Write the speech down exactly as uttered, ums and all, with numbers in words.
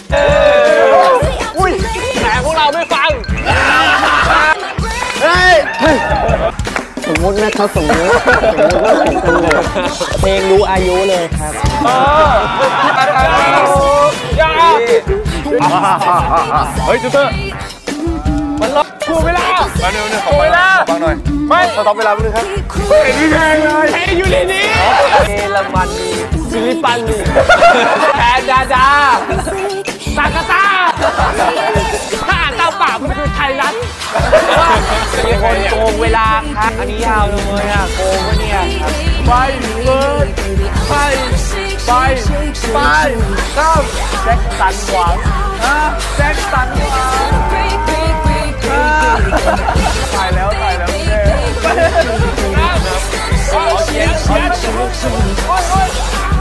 อุ้ยแต่พวกเราไม่ฟังเฮ้ยสมมตินะครับสมมติสมมติว่าผมเป็นเลยเพลงรู้อายุเลยครับเออยาเฮ้ยจูเตอร์มันล็อกกูเวลามาหนึ่งหนึ่งขอเวลาฟังหน่อยไม่ขอตอบเวลาไปเลยครับเห็นพี่แพงเลยเฮ้ยอยู่ในนี้เอลมันซิลิปันแพนดาดาตากาตาถ้าอ่านตามปากมันคือไทยรัฐมีคนโกงเวลาครับอันนี้ยาวเลยอ่ะโกงวะเนี่ยไปเบิร์ดไปไปไปข้ามแจ็คสันหวังนะแจ็คสันหวังตายแล้วตายแล้วเจ๊โอ้ยเชียร์เชียร์โอ้ยโอ้ย